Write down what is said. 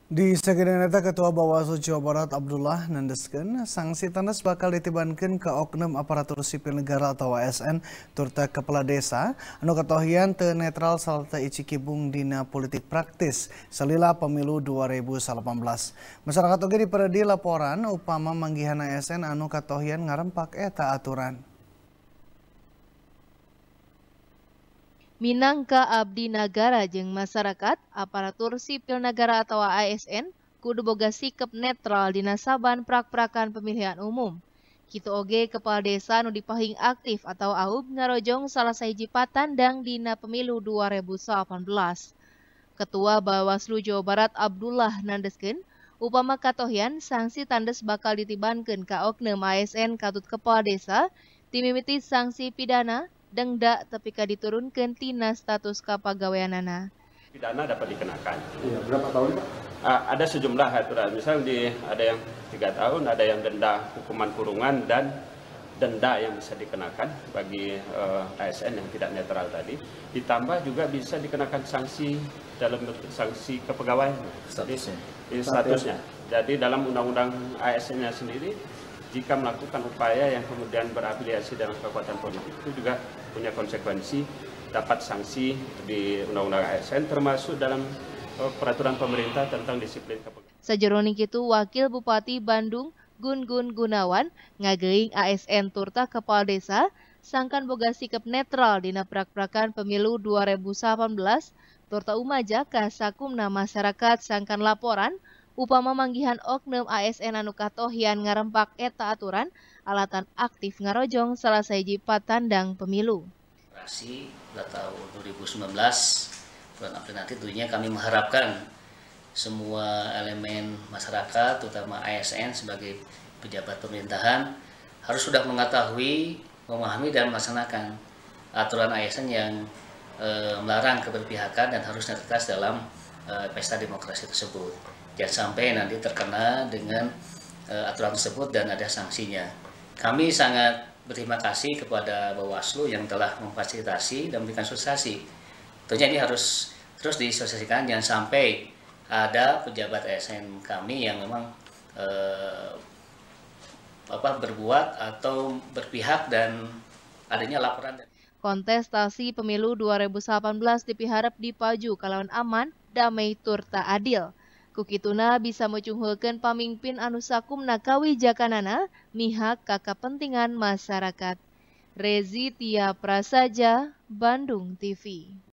Di sageunana Ketua Bawaslu Jawa Barat Abdullah nandeskeun sanksi tandas bakal ditibankeun ke oknum aparatur sipil negara atau ASN turta kepala desa anu katohian teu netral sarta icikibung dina politik praktis salila pemilu 2018. Masyarakat oge diperedi laporan upama manggihan ASN anu katohian ngarempak eta aturan. Minangka abdi nagara jeung masyarakat, aparatur sipil negara atau ASN kudu boga sikap netral dina saban prak-prakan pemilihan umum. Kitu oge kepala desa nu dipahing aktif atau AUB ngarojong salah sahiji patandang dina pemilu 2018. Ketua Bawaslu Jawa Barat Abdullah nandeskeun upama katohian sanksi tandes bakal ditibankeun ka oknum ASN katut kepala desa timimiti sanksi pidana denda tepika diturunkeun tina status kapagaweanana. Pidana dapat dikenakan. Iya, berapa tahun Pak? Ada sejumlah aturan, misalnya ada yang 3 tahun, ada yang denda hukuman kurungan dan denda yang bisa dikenakan bagi ASN yang tidak netral tadi. Ditambah juga bisa dikenakan sanksi dalam bentuk sanksi kepegawaian. Statusnya. Jadi dalam undang-undang ASN-nya sendiri, jika melakukan upaya yang kemudian berafiliasi dalam kekuatan politik itu juga punya konsekuensi, dapat sanksi di Undang-Undang ASN termasuk dalam peraturan pemerintah tentang disiplin kepegawaian. Sajeroning kitu Wakil Bupati Bandung Gun Gunawan ngageuing ASN turta kepala desa sangkan boga sikap netral dina prak-prakan pemilu 2018 turta umaja ka sakumna masyarakat sangkan laporan upama manggihan oknum ASN anu katohian ngarempak eta aturan alatan aktif ngarojong salah sahiji patandang pemilu. Tahun 2019 bulan April nanti tentunya kami mengharapkan semua elemen masyarakat terutama ASN sebagai pejabat pemerintahan harus sudah mengetahui, memahami dan melaksanakan aturan ASN yang melarang keberpihakan dan harus netralitas dalam pesta demokrasi tersebut. Jangan sampai nanti terkena dengan aturan tersebut dan ada sanksinya. Kami sangat berterima kasih kepada Bawaslu yang telah memfasilitasi dan memberikan sosialisasi. Tentunya ini harus terus disosialisasikan, jangan sampai ada pejabat ASN kami yang memang berbuat atau berpihak dan adanya laporan. Kontestasi pemilu 2018 dipiharap dipaju kalawan aman, damai turta adil. Kukituna bisa mucunghulkeun pamimpin anu sakumna kawijakanana mihak ka kapentingan masyarakat. Rezi Tia Prasaja, Bandung TV.